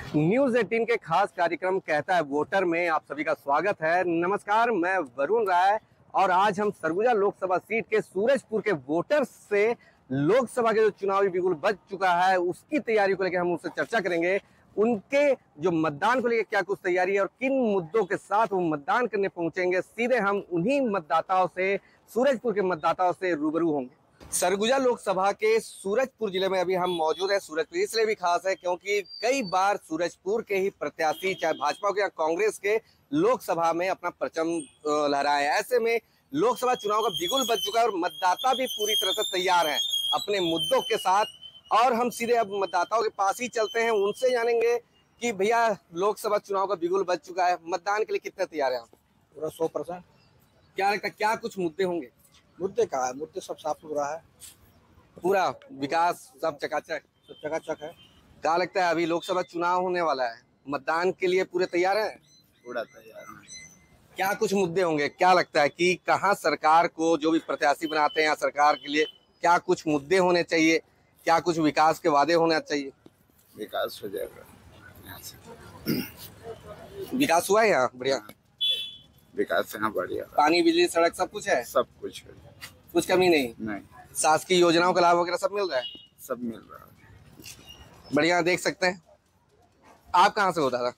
News 18 के खास कार्यक्रम कहता है वोटर में आप सभी का स्वागत है। नमस्कार, मैं वरुण राय और आज हम सरगुजा लोकसभा सीट के सूरजपुर के वोटर्स से लोकसभा के जो चुनावी बिगुल बज चुका है उसकी तैयारी को लेकर हम उनसे चर्चा करेंगे। उनके जो मतदान को लेकर क्या कुछ तैयारी है और किन मुद्दों के साथ वो मतदान करने पहुंचेंगे, सीधे हम उन्हीं मतदाताओं से, सूरजपुर के मतदाताओं से रूबरू होंगे। सरगुजा लोकसभा के सूरजपुर जिले में अभी हम मौजूद हैं। सूरजपुर इसलिए भी खास है क्योंकि कई बार सूरजपुर के ही प्रत्याशी चाहे भाजपा के या कांग्रेस के लोकसभा में अपना परचम लहराए। ऐसे में लोकसभा चुनाव का बिगुल बज चुका है और मतदाता भी पूरी तरह से तैयार हैं अपने मुद्दों के साथ। और हम सीधे अब मतदाताओं के पास ही चलते हैं, उनसे जानेंगे कि भैया लोकसभा चुनाव का बिगुल बज चुका है, मतदान के लिए कितने तैयार हैं आप? पूरा 100%। क्या लगता है क्या कुछ मुद्दे होंगे? मुद्दे का है, मुद्दे सब साफ सुथरा है, पूरा विकास सब चकाचक है। क्या लगता है अभी लोकसभा चुनाव होने वाला है, मतदान के लिए पूरे तैयार हैं? पूरा तैयार है। क्या कुछ मुद्दे होंगे? क्या लगता है कि कहाँ सरकार को जो भी प्रत्याशी बनाते हैं या सरकार के लिए क्या कुछ मुद्दे होने चाहिए, क्या कुछ विकास के वादे होने चाहिए? विकास हो जाएगा यहाँ से। विकास हुआ है यहाँ बढ़िया? विकास यहाँ बढ़िया, पानी बिजली सड़क सब कुछ है, सब कुछ है, कुछ कमी नहीं। शासकीय योजनाओं का लाभ वगैरह सब मिल रहा है? सब मिल रहा है, बढ़िया। देख सकते हैं। आप कहाँ से हो दादा?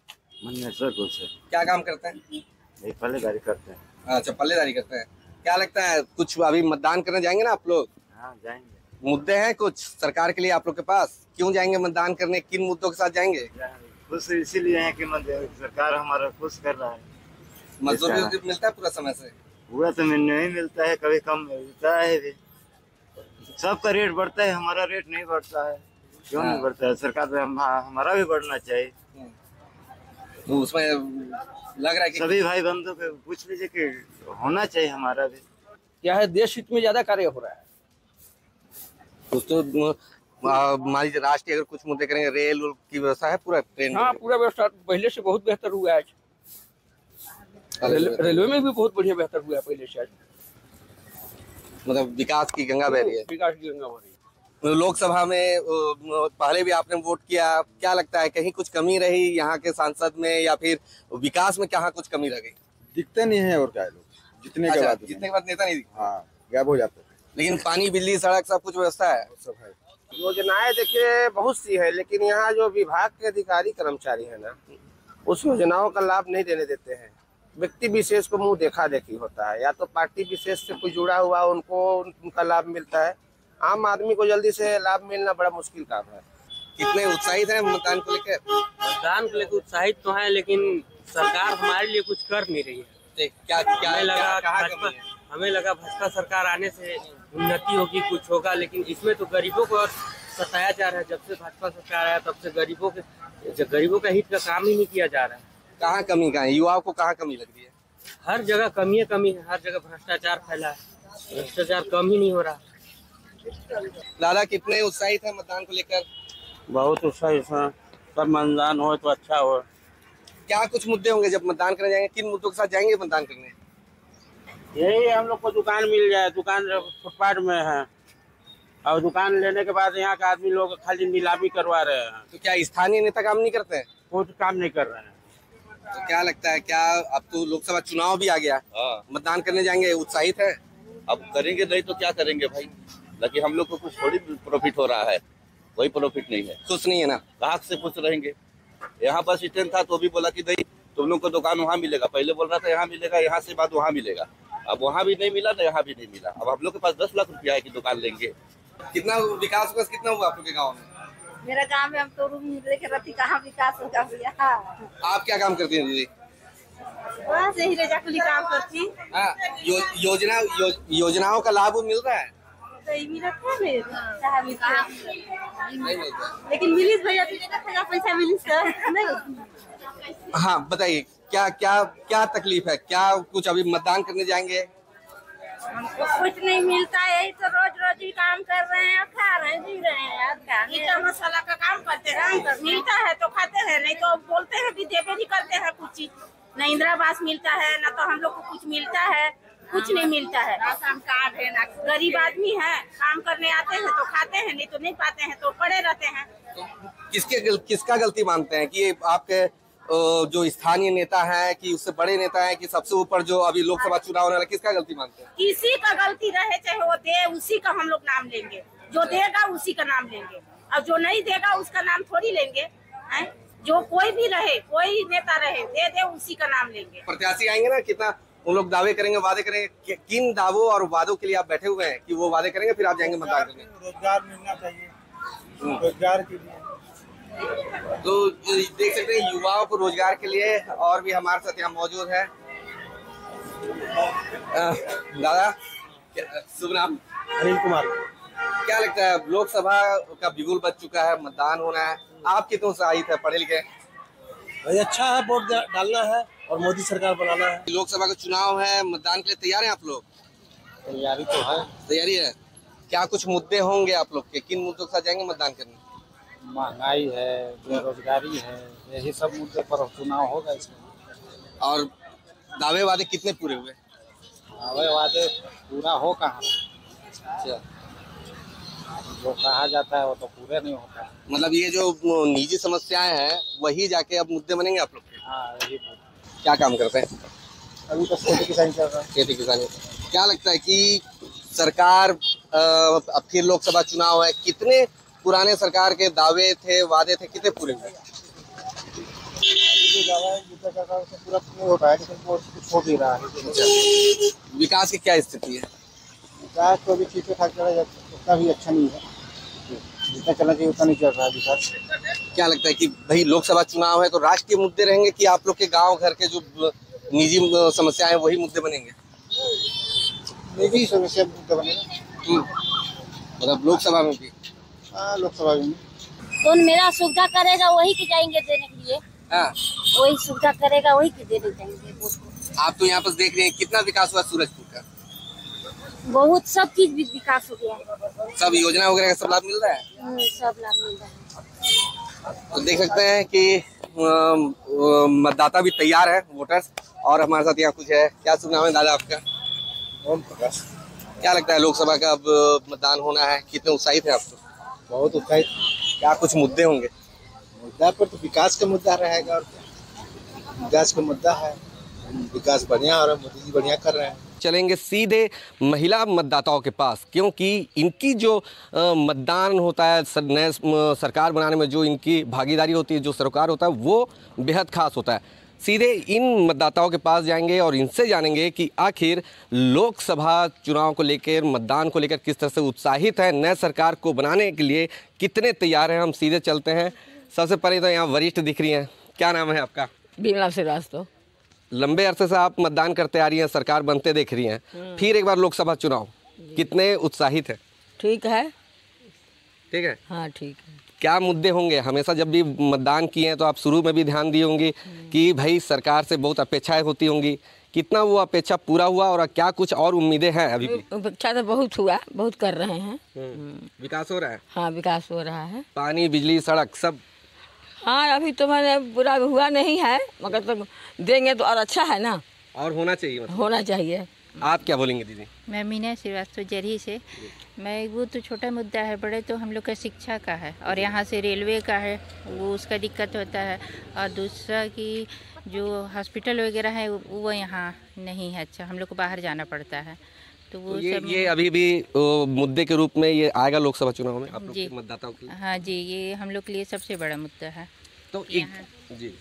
मंदसौर से। क्या काम करते हैं? पल्लेदारी करते हैं। अच्छा, पल्लेदारी करते हैं। क्या लगता है कुछ अभी मतदान करने जाएंगे ना आप लोग? हाँ जाएंगे। मुद्दे हैं कुछ सरकार के लिए आप लोग के पास? क्यों जाएंगे मतदान करने, किन मुद्दों के साथ जाएंगे? खुश इसीलिए है कि सरकार हमारा खुश कर रहा है। मजदूरी मिलता है पूरा समय से? पूरा तो नहीं मिलता है, कभी कम मिलता है भी। सबका रेट बढ़ता है, हमारा रेट नहीं बढ़ता है। क्यों नहीं बढ़ता है? सरकार तो हमारा भी बढ़ना चाहिए। तो उसमें लग रहा है कि सभी भाई बंधु को पूछ लीजिए कि होना चाहिए हमारा भी। क्या है, देश हित में ज्यादा कार्य हो रहा है। कुछ तो मान लीजिए राष्ट्रीय अगर कुछ मुद्दे करेंगे, रेल की व्यवस्था है पूरा ट्रेन? हाँ, पूरा व्यवस्था पहले से बहुत बेहतर हुआ है आज। रेलवे में भी बहुत बढ़िया बेहतर हुआ है पहले से आज। मतलब विकास की गंगा बह रही है। विकास की गंगा बह रही है। लोकसभा में पहले भी आपने वोट किया, क्या लगता है कहीं कुछ कमी रही यहाँ के सांसद में या फिर विकास में कहाँ कुछ कमी रह गई? दिखते नहीं है और क्या लोग जितने के बाद नेता नहीं दिखते। हाँ, गायब हो जाते हैं। लेकिन पानी बिजली सड़क सब कुछ व्यवस्था है? सब है। योजनाएं देखिए बहुत सी है, लेकिन यहाँ जो विभाग के अधिकारी कर्मचारी है ना, उस योजनाओं का लाभ नहीं देने देते हैं। व्यक्ति विशेष को मुंह देखा देखी होता है, या तो पार्टी विशेष से कोई जुड़ा हुआ उनको उनका लाभ मिलता है। आम आदमी को जल्दी से लाभ मिलना बड़ा मुश्किल काम है। कितने उत्साहित हैं मतदान को लेकर? मतदान को लेकर उत्साहित तो है, लेकिन सरकार हमारे लिए कुछ कर नहीं रही है। हमें लगा भाजपा सरकार आने से उन्नति होगी, कुछ होगा, लेकिन इसमें तो गरीबों को सताया जा रहा है। जब से भाजपा सरकार आया तब से गरीबों का हित का काम ही नहीं किया जा रहा है। कहाँ कमी का है? युवाओं को कहाँ कमी लग रही है? हर जगह कमी है, हर जगह भ्रष्टाचार फैला है, भ्रष्टाचार कम ही नहीं हो रहा। दादा कितने उत्साहित है मतदान को लेकर? बहुत उत्साहित है, सब मतदान हो तो अच्छा हो। क्या कुछ मुद्दे होंगे जब मतदान करने जाएंगे? किन मुद्दों के साथ जाएंगे मतदान करने? यही हम लोग को दुकान मिल जाए, दुकान फुटपाथ में है और दुकान लेने के बाद यहाँ का आदमी लोग खाली नीलामी करवा रहे हैं। तो क्या स्थानीय नेता काम नहीं करते हैं? कोई काम नहीं कर रहे हैं। तो क्या लगता है, क्या अब तो लोकसभा चुनाव भी आ गया, मतदान करने जाएंगे, उत्साहित है? अब करेंगे नहीं तो क्या करेंगे भाई, लेकिन हम लोग को कुछ थोड़ी प्रॉफिट हो रहा है, कोई प्रॉफिट नहीं है। खुश नहीं है ना? ग्राहक से खुश रहेंगे। यहाँ बस स्टैंड था तो भी बोला कि नहीं तुम लोग को दुकान वहाँ मिलेगा, पहले बोल रहा था यहाँ मिलेगा, यहाँ से बाद वहाँ मिलेगा। अब वहाँ भी नहीं मिला तो यहाँ भी नहीं मिला। अब हम लोग के पास 10 लाख रुपया है कि दुकान लेंगे। कितना विकास कितना हुआ आप लोग के गाँव में? मेरा गांव में हम तो रूम लेके रहती, कहाँ विकास होगा भैया। आप क्या काम करती हैं दीदी? वहाँ से ही रेजाकुली काम करती। योजनाओं का लाभ मिल रहा है? तो मिलता है, नहीं मिलता। लेकिन मिलिस भैया पैसा मिलिस नहीं। हाँ बताइए, क्या क्या क्या तकलीफ है? क्या कुछ अभी मतदान करने जाएंगे? हमको कुछ नहीं मिलता है, यही तो रोज रोज ही काम कर रहे हैं, खा रहे हैं, जी रहे हैं यार। मीठा मसाला का काम करते हैं, मिलता है तो खाते हैं, नहीं तो बोलते हैं भी देवे नहीं करते हैं कुछ चीज। न इंदिरा आवास मिलता है, न तो हम लोग को कुछ मिलता है, कुछ नहीं मिलता है। राशन कार्ड है ना, गरीब आदमी है, काम करने आते हैं तो खाते हैं, नहीं तो नहीं पाते हैं तो पड़े रहते हैं। किसका गलती मानते हैं कि आपके जो स्थानीय नेता है कि उससे बड़े नेता है कि सबसे ऊपर जो अभी लोकसभा चुनाव होने वाला, किसका गलती मानते हैं? किसी का गलती रहे चाहे वो दे, उसी का हम लोग नाम लेंगे। जो देगा उसी का नाम लेंगे, और जो नहीं देगा उसका नाम थोड़ी लेंगे। जो कोई भी रहे, कोई नेता रहे, दे उसी का नाम लेंगे। प्रत्याशी आएंगे ना, कितना उन लोग दावे करेंगे, वादे करेंगे, किन दावों और वादों के लिए आप बैठे हुए हैं कि वो वादे करेंगे फिर आप जाएंगे मतदान करने? रोजगार मिलना चाहिए, रोजगार के लिए। तो देख सकते हैं युवाओं को रोजगार के लिए, और भी हमारे साथ यहाँ मौजूद है दादा, शुभ नाम? अनिल कुमार। क्या लगता है लोकसभा का बिगुल बज चुका है, मतदान होना है, आप कितने उत्साहित है, पढ़े लिखे? भाई अच्छा है, वोट डालना है और मोदी सरकार बनाना है। लोकसभा का चुनाव है, मतदान के लिए तैयार हैं आप लोग? तैयारी तो है। तैयारी है। क्या कुछ मुद्दे होंगे आप लोग के, किन मुद्दों के साथ जाएंगे मतदान करने? महंगाई है, बेरोजगारी है, यही सब मुद्दे पर चुनाव होगा इसमें। और दावे वादे कितने पूरे हुए? दावे वादे पूरा हो कहाँ, जो कहा जाता है वो तो पूरे नहीं होता। मतलब ये जो निजी समस्याएं हैं वही जाके अब मुद्दे बनेंगे आप लोग के? हाँ, यही क्या काम करते हैं? अभी तो खेती किसानी चल रहा है। खेती किसानी। क्या लगता है कि सरकार अब फिर लोकसभा चुनाव है, कितने पुराने सरकार के दावे थे, वादे थे, कितने पूरे हुए? पूरा नहीं हो पाया, लेकिन कुछ हो भी रहा है। विकास की क्या स्थिति है? विकास तो अभी ठीक ठाक चला जाता, उतना भी अच्छा नहीं है, जितना चलना चाहिए उतना नहीं चल रहा है विकास। क्या लगता है कि भाई लोकसभा चुनाव है तो राष्ट्रीय मुद्दे रहेंगे कि आप लोग के गांव घर के जो निजी समस्याएं हैं वही मुद्दे बनेंगे? निजी समस्या मुद्दे बनेगा। मतलब लोकसभा में भी? हाँ, लोकसभा में कौन मेरा सुविधा करेगा वही के जाएंगे देने के लिए। हाँ, वही सुविधा करेगा वही के देने जाएंगे। आप तो यहाँ पर देख रहे हैं कितना विकास हुआ सूरजपुर का? बहुत सब चीज विकास हो गया, सब योजना वगैरह का सब लाभ मिल रहा है? सब लाभ मिल रहा है। तो देख सकते हैं कि मतदाता भी तैयार है, वोटर्स, और हमारे साथ यहाँ कुछ है। क्या शुभ नाम है दादा आपका? ओम प्रकाश। क्या लगता है लोकसभा का अब मतदान होना है, कितने उत्साहित है आप लोग? बहुत उत्साहित। क्या कुछ मुद्दे होंगे? मुद्दा पर तो विकास का मुद्दा रहेगा, और क्या विकास का मुद्दा है, विकास बढ़िया और मोदी जी बढ़िया कर रहे हैं। चलेंगे सीधे महिला मतदाताओं के पास, क्योंकि इनकी जो मतदान होता है, नए सरकार बनाने में जो इनकी भागीदारी होती है, जो सरोकार होता है, वो बेहद खास होता है। सीधे इन मतदाताओं के पास जाएंगे और इनसे जानेंगे कि आखिर लोकसभा चुनाव को लेकर, मतदान को लेकर किस तरह से उत्साहित है, नए सरकार को बनाने के लिए कितने तैयार हैं। हम सीधे चलते हैं। सबसे पहले तो यहाँ वरिष्ठ दिख रही हैं। क्या नाम है आपका? बिमला श्रीवास्तव। लंबे अरसे से आप मतदान करते आ रही हैं, सरकार बनते देख रही हैं, फिर एक बार लोकसभा चुनाव, कितने उत्साहित है? ठीक है। ठीक है। हाँ, ठीक है। क्या मुद्दे होंगे? हमेशा जब भी मतदान किए हैं तो आप शुरू में भी ध्यान दिए होंगे कि भाई सरकार से बहुत अपेक्षाएं होती होंगी, कितना वो अपेक्षा पूरा हुआ और क्या कुछ और उम्मीदें हैं अभी भी? अपेक्षा तो बहुत हुआ, बहुत कर रहे हैं। विकास हो रहा है? हाँ, विकास हो रहा है। पानी, बिजली, सड़क सब? हाँ, अभी तो मैंने पूरा हुआ नहीं है, मगर तो देंगे तो और अच्छा है ना, और होना चाहिए, मतलब होना चाहिए। आप क्या बोलेंगे दीदी? मैं मीना श्रीवास्तव जरी से। मैं वो तो छोटा मुद्दा है, बड़े तो हम लोग का शिक्षा का है, और यहाँ से रेलवे का है, वो उसका दिक्कत होता है, और दूसरा कि जो हॉस्पिटल वगैरह है वो यहाँ नहीं है अच्छा, हम लोग को बाहर जाना पड़ता है। तो वो सब ये अभी भी मुद्दे के रूप में ये आएगा लोकसभा चुनाव में आप लोग के मतदाताओं के लिए? हाँ जी, ये हम लोग के लिए सबसे बड़ा मुद्दा है। तो यहाँ जी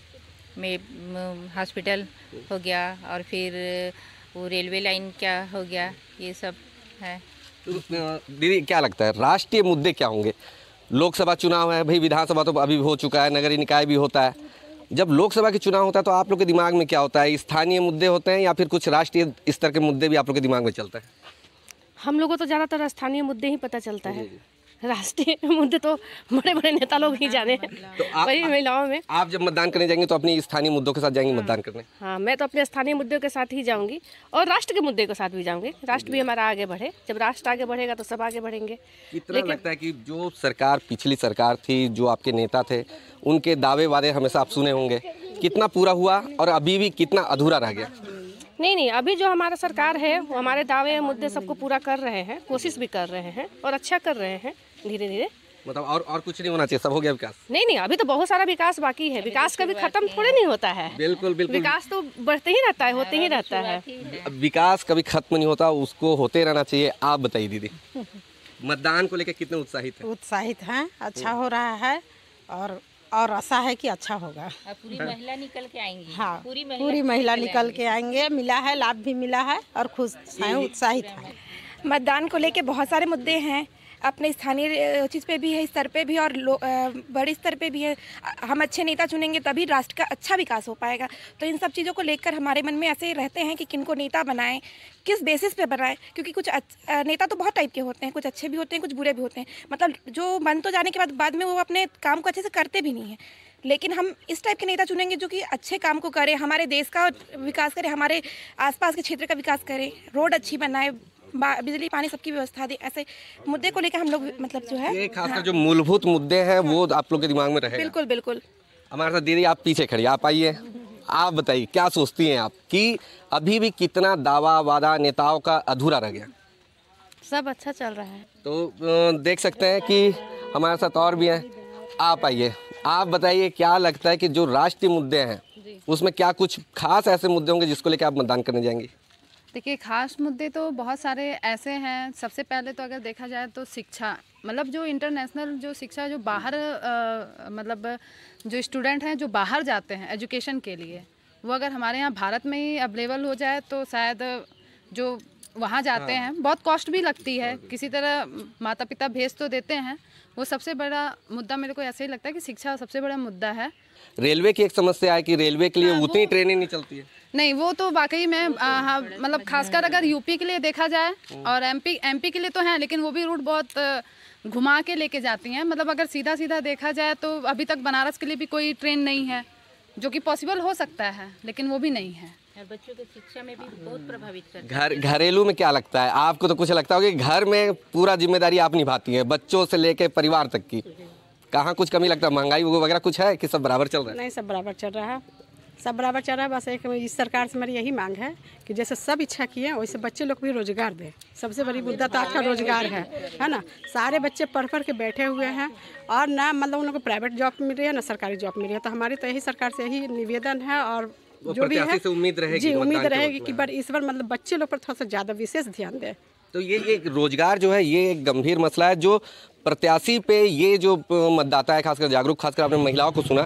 में हॉस्पिटल हो गया, और फिर वो रेलवे लाइन क्या हो गया, ये सब है। तो दीदी क्या लगता है राष्ट्रीय मुद्दे क्या होंगे? लोकसभा चुनाव है भाई, विधानसभा तो अभी हो चुका है, नगरीय निकाय भी होता है, जब लोकसभा के चुनाव होता है तो आप लोग के दिमाग में क्या होता है? स्थानीय मुद्दे होते हैं या फिर कुछ राष्ट्रीय स्तर के मुद्दे भी आप लोग के दिमाग में चलता है? हम लोगों को तो ज़्यादातर स्थानीय मुद्दे ही पता चलता है, राष्ट्रीय मुद्दे तो बड़े बड़े नेता लोग ही जाने हैं। तो वही महिलाओं में आप जब मतदान करने जाएंगे तो अपनी स्थानीय मुद्दों के साथ जाएंगे मतदान करने? हाँ, मैं तो अपने स्थानीय मुद्दों के साथ ही जाऊंगी और राष्ट्र के मुद्दे के साथ भी जाऊंगी। राष्ट्र भी हमारा आगे बढ़े, जब राष्ट्र आगे बढ़ेगा तो सब आगे बढ़ेंगे। कितना लगता है कि जो सरकार, पिछली सरकार थी, जो आपके नेता थे, उनके दावे वादे हमेशा आप सुने होंगे, कितना पूरा हुआ और अभी भी कितना अधूरा रह गया? नहीं, अभी जो हमारा सरकार है वो हमारे दावे मुद्दे सबको पूरा कर रहे हैं, कोशिश भी कर रहे हैं और अच्छा कर रहे हैं धीरे धीरे। मतलब और कुछ नहीं होना चाहिए, सब हो गया विकास? नहीं, अभी तो बहुत सारा विकास बाकी है। विकास कभी खत्म थोड़े नहीं होता है। बिल्कुल। विकास तो बढ़ते ही रहता है, होते ही रहता है। विकास कभी खत्म नहीं होता, उसको होते रहना चाहिए। आप बताइए दीदी, मतदान को लेकर कितने उत्साहित हैं? उत्साहित हैं, अच्छा हो रहा है और आशा है कि अच्छा होगा। पूरी महिला निकल के आएंगी। हाँ, पूरी महिला निकल के आएंगे। मिला है, लाभ भी मिला है और खुश हैं, उत्साहित हैं। मतदान को लेके बहुत सारे मुद्दे हैं, अपने स्थानीय चीज़ पे भी है, स्तर पे भी और बड़े स्तर पे भी है। हम अच्छे नेता चुनेंगे तभी राष्ट्र का अच्छा विकास हो पाएगा। तो इन सब चीज़ों को लेकर हमारे मन में ऐसे रहते हैं कि किनको नेता बनाएं, किस बेसिस पे बनाएं, क्योंकि कुछ नेता तो बहुत टाइप के होते हैं, कुछ अच्छे भी होते हैं, कुछ बुरे भी होते हैं। मतलब जो बन तो जाने के बाद में वो अपने काम को अच्छे से करते भी नहीं हैं। लेकिन हम इस टाइप के नेता चुनेंगे जो कि अच्छे काम को करें, हमारे देश का विकास करें, हमारे आसपास के क्षेत्र का विकास करें, रोड अच्छी बनाए, बिजली पानी सबकी व्यवस्था दे। ऐसे मुद्दे को लेकर हम लोग मतलब जो है ये खासकर जो मूलभूत मुद्दे हैं वो आप लोग के दिमाग में रहेगा। बिल्कुल। हमारे साथ दीदी आप पीछे खड़ी, आप आइए, आप बताइए क्या सोचती हैं आप कि अभी भी कितना दावा वादा नेताओं का अधूरा रह गया? सब अच्छा चल रहा है। तो देख सकते हैं कि हमारे साथ और भी हैं। आप आइए, आप बताइए क्या लगता है कि जो राष्ट्रीय मुद्दे हैं उसमें क्या कुछ खास ऐसे मुद्दे होंगे जिसको लेकर आप मतदान करने जाएंगे? देखिए, खास मुद्दे तो बहुत सारे ऐसे हैं। सबसे पहले तो अगर देखा जाए तो शिक्षा, मतलब जो इंटरनेशनल जो शिक्षा, जो बाहर मतलब जो स्टूडेंट हैं जो बाहर जाते हैं एजुकेशन के लिए, वो अगर हमारे यहाँ भारत में ही अवेलेबल हो जाए तो शायद जो वहाँ जाते हैं, बहुत कॉस्ट भी लगती है, किसी तरह माता पिता भेज तो देते हैं। वो सबसे बड़ा मुद्दा मेरे को ऐसे ही लगता है कि शिक्षा सबसे बड़ा मुद्दा है। रेलवे की एक समस्या है कि रेलवे के लिए उतनी ट्रेनें नहीं चलती है। नहीं, वो तो वाकई में मतलब खासकर अगर यूपी के लिए देखा जाए और एमपी के लिए तो है, लेकिन वो भी रूट बहुत घुमा के लेके जाती हैं। मतलब अगर सीधा देखा जाए तो अभी तक बनारस के लिए भी कोई ट्रेन नहीं है, जो कि पॉसिबल हो सकता है, लेकिन वो भी नहीं है। और बच्चों की शिक्षा में भी बहुत प्रभावित करता है। घरेलू में क्या लगता है आपको? तो कुछ लगता होगा कि घर में पूरा जिम्मेदारी आप निभाती हैं, बच्चों से लेके परिवार तक की। कहाँ कुछ कमी लगता है? महंगाई वगैरह कुछ है कि सब बराबर चल रहा है? नहीं, सब बराबर चल रहा है, सब बराबर चल रहा है। बस एक इस सरकार से मेरी यही मांग है कि जैसे सब इच्छा किए वैसे बच्चे लोग भी रोजगार दें। सबसे बड़ी मुद्दा तो आज का रोजगार है ना। सारे बच्चे पढ़ के बैठे हुए हैं और ना मतलब उन लोगों को प्राइवेट जॉब मिल रही है ना सरकारी जॉब मिल रही है। तो हमारी तो यही सरकार से यही निवेदन है और जो भी है उम्मीद रहेगी जी, उम्मीद रहेगी कि इस बार मतलब बच्चे लोग पर थोड़ा सा ज़्यादा विशेष ध्यान दें। तो ये रोजगार जो है ये एक गंभीर मसला है जो प्रत्याशी पे, ये जो मतदाता है खासकर जागरूक, खासकर आपने महिलाओं को सुना,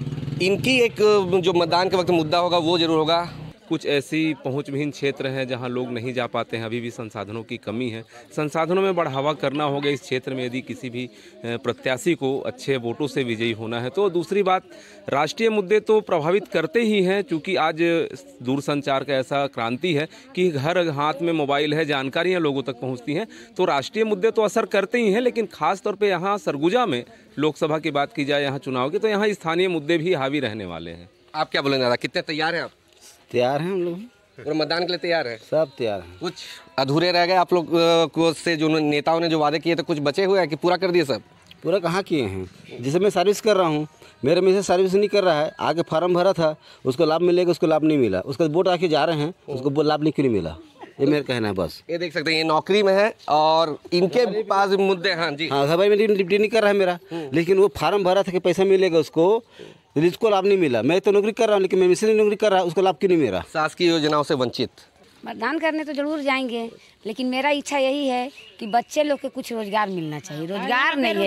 इनकी एक जो मतदान के वक्त मुद्दा होगा वो जरूर होगा। कुछ ऐसी पहुंचविहीन क्षेत्र हैं जहां लोग नहीं जा पाते हैं, अभी भी संसाधनों की कमी है। संसाधनों में बढ़ावा करना होगा इस क्षेत्र में यदि किसी भी प्रत्याशी को अच्छे वोटों से विजयी होना है। तो दूसरी बात, राष्ट्रीय मुद्दे तो प्रभावित करते ही हैं, क्योंकि आज दूरसंचार का ऐसा क्रांति है कि हर हाथ में मोबाइल है, जानकारियाँ लोगों तक पहुँचती हैं। तो राष्ट्रीय मुद्दे तो असर करते ही हैं, लेकिन खास तौर पर यहाँ सरगुजा में लोकसभा की बात की जाए, यहाँ चुनाव की, तो यहाँ स्थानीय मुद्दे भी हावी रहने वाले हैं। आप क्या बोलेंगे दादा, कितने तैयार हैं आप? तैयार हैं हम लोग, और मतदान के लिए तैयार है? सब तैयार हैं। कुछ अधूरे रह गए आप लोग को से जो नेताओं ने जो वादे किए थे, कुछ बचे हुए हैं कि पूरा कर दिए सब? पूरा कहाँ किए हैं। जैसे मैं सर्विस कर रहा हूँ, मेरे में से सर्विस नहीं कर रहा है, आगे फार्म भरा था, उसको लाभ मिलेगा, उसको लाभ नहीं मिला, उसका वोट आके जा रहे हैं, उसको वो लाभ नहीं मिला। ये मेरा कहना है बस। ये देख सकते हैं, ये नौकरी में है और इनके पास मुद्दे। हाँ जी, हाँ, घर में ड्यूटी नहीं कर रहा है मेरा, लेकिन वो फार्म भरा था कि पैसा मिलेगा उसको, जिसको लाभ नहीं मिला। मैं तो नौकरी कर रहा हूँ, लेकिन मैं मिशन नौकरी कर रहा हूँ, उसको लाभ क्यों नहीं मिला? शासकीय योजनाओं से वंचित। मतदान करने तो जरूर जाएंगे, लेकिन मेरा इच्छा यही है कि बच्चे लोग के कुछ रोजगार मिलना चाहिए। रोजगार नहीं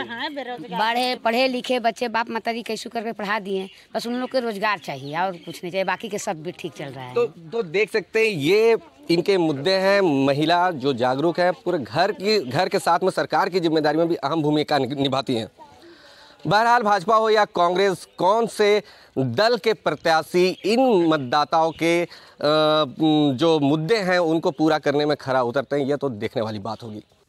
है, बड़े पढ़े लिखे बच्चे बाप माता जी कैसे करके पढ़ा दिए, बस उन लोग को रोजगार चाहिए और कुछ नहीं चाहिए, बाकी के सब भी ठीक चल रहा है। तो देख सकते हैं ये इनके मुद्दे हैं। महिला जो जागरूक है, पूरे घर के साथ में सरकार की जिम्मेदारी में भी अहम भूमिका निभाती हैं। बहरहाल भाजपा हो या कांग्रेस, कौन से दल के प्रत्याशी इन मतदाताओं के जो मुद्दे हैं उनको पूरा करने में खरा उतरते हैं, यह तो देखने वाली बात होगी।